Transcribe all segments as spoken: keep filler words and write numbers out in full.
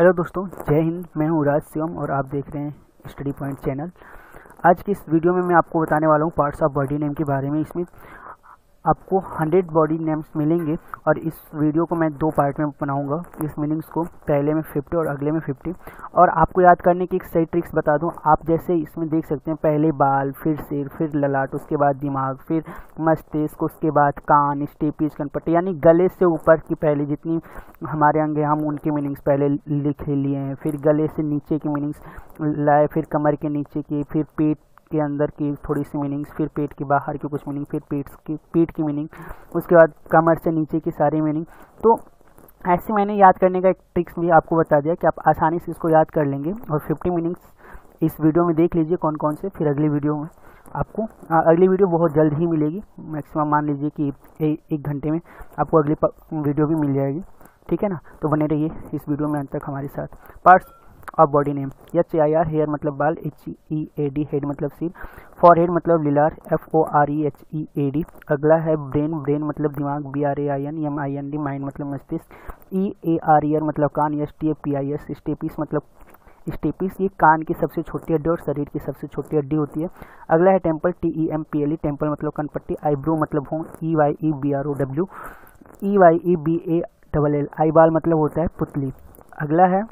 Hello दोस्तों, जय हिंद। मैं हूँ राज शिवम और आप देख रहे हैं स्टडी पॉइंट चैनल। आज की इस वीडियो में मैं आपको बताने वाला हूँ पार्ट्स ऑफ बॉडी नेम के बारे में। इसमें आपको हंड्रेड बॉडी नेम्स मिलेंगे और इस वीडियो को मैं दो पार्ट में बनाऊंगा। इस मीनिंग्स को पहले में फिफ्टी और अगले में फिफ्टी। और आपको याद करने की एक सही ट्रिक्स बता दूं। आप जैसे इसमें देख सकते हैं, पहले बाल, फिर सिर, फिर ललाट, उसके बाद दिमाग, फिर मस्तिष्क, उसके बाद कान, स्टेपिस, कनपट्टी, यानी गले से ऊपर की पहले जितनी हमारे अंग हैं हम उनके मीनिंग्स पहले लिख लिए हैं। फिर गले से नीचे की मीनिंग्स लाए, फिर कमर के नीचे की, फिर पेट के अंदर की थोड़ी सी मीनिंग्स, फिर पेट के बाहर की कुछ मीनिंग, फिर पेट की पीठ की मीनिंग, उसके बाद कमर से नीचे की सारी मीनिंग। तो ऐसे मैंने याद करने का एक ट्रिक्स भी आपको बता दिया कि आप आसानी से इसको याद कर लेंगे। और फिफ्टी मीनिंग्स इस वीडियो में देख लीजिए कौन कौन से। फिर अगली वीडियो में आपको आ, अगली वीडियो बहुत जल्द ही मिलेगी। मैक्सिमम मान लीजिए कि ए, एक घंटे में आपको अगली वीडियो भी मिल जाएगी। ठीक है ना, तो बने रहिए इस वीडियो में अंत तक हमारे साथ। Parts of body name. H I R hair मतलब बाल, H E A D head मतलब सिर, फॉर हेड मतलब लीलार, F O R E H E A D. अगला है ब्रेन, ब्रेन मतलब दिमाग, B R A I N, M I N D mind मतलब मस्तिष्क, ई ए आर ईयर मतलब कान, S T A P I S stapes मतलब stapes, ये कान की सबसे छोटी हड्डी और शरीर की सबसे छोटी हड्डी होती है। अगला है temple, T E M P L E, temple मतलब कनपट्टी, आईब्रो मतलब होंठ, E Y E B R O W, E Y E B A double L, eyeball मतलब होता है पुतली। अगला है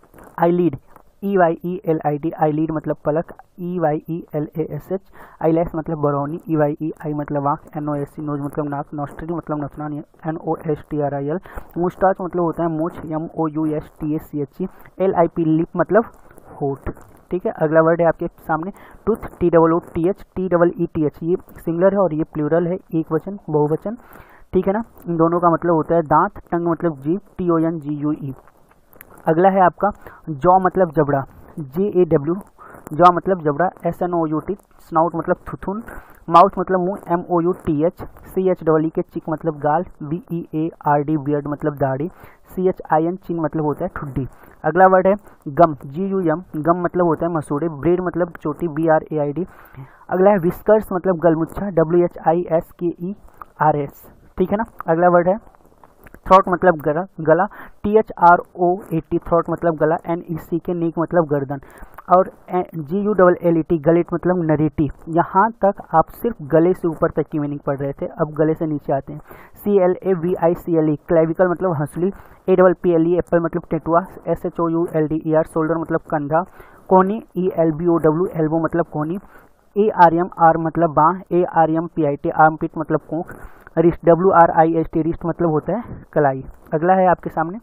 eyelid, E Y E L I D, eyelid मतलब पलक, E Y E L A S H, eyelash मतलब बरौनी, ई वाई ई आई मतलब आँख, N O S C nose मतलब नाक, नॉस्ट्रिल मतलब नथना, N O S T R I L, moustache मतलब होता है मूछ, M O U S T S C H E, L I P lip मतलब होठ। ठीक है, अगला वर्ड है आपके सामने tooth, T double O T H, T double E T H, ये सिंगुलर है और ये प्लूरल है, एक वचन बहुवचन। ठीक है ना, इन दोनों का मतलब होता है दांत, टंग मतलब जीभ, T O N G U E. अगला है आपका जॉ मतलब जबड़ा, जे ए डब्ल्यू, जॉ मतलब जबड़ा, S N O U T, snout मतलब थुथुन, माउथ मतलब मुंह, M O U T H, C H double E K cheek मतलब गाल, B E A R D beard मतलब दाढ़ी, सी एच आई एन चिन मतलब होता है ठुड्डी। अगला वर्ड है गम, जी यू एम, गम मतलब होता है मसूड़े, ब्रेड मतलब चोटी, B R A I D. अगला है विस्कर्स मतलब गलमुच्छा, W H I S K E R S. ठीक है ना, अगला वर्ड है थ्रोट मतलब गला, गला, T H R O A T, throat मतलब गला, एन ई सी के नीक मतलब गर्दन, और G U double L E T gullet मतलब नरेटी। यहाँ तक आप सिर्फ गले से ऊपर तक की मीनिंग पढ़ रहे थे, अब गले से नीचे आते हैं। C L A V I C L E, clavicle मतलब हंसली, A double P L E apple मतलब टेटुआ, S H O U L D E R shoulder मतलब कंधा, कोनी, E L B O W elbow मतलब कोनी, ए आर एम आर मतलब बाँ, A R M P I T armpit मतलब कोंख, wrist, W R I S T wrist मतलब होता है कलाई। अगला है आपके सामने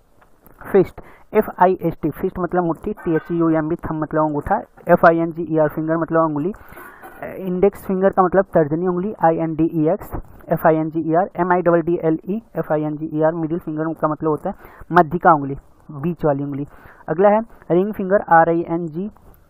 fist, F I S T, fist मतलब मुट्ठी, T H U M B thumb मतलब अंगूठा, F I N G E R finger मतलब अंगुली, इंडेक्स फिंगर का मतलब तर्जनी उंगली, I N D E X, F I N G E R, M I double D L E, F I N G E R, middle finger का मतलब होता है मध्यिका उंगली, बीच वाली उंगली। अगला है ring finger, R I N G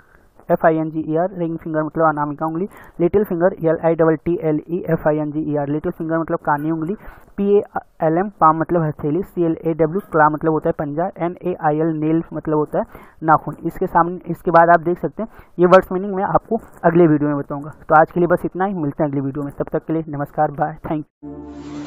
F I N G E R, ring finger मतलब अनामिका उंगली, little finger, L I double T L E F I N G E R, little finger मतलब कानी उंगली, P A L M palm मतलब हथेली, सी L A W क्ला मतलब होता है पंजा, N A I L nail मतलब होता है नाखून। इसके सामने इसके बाद आप देख सकते हैं ये वर्ड्स मीनिंग मैं आपको अगले वीडियो में बताऊंगा। तो आज के लिए बस इतना ही, मिलते हैं अगली वीडियो में, तब तक के लिए नमस्कार, बाय, थैंक यू।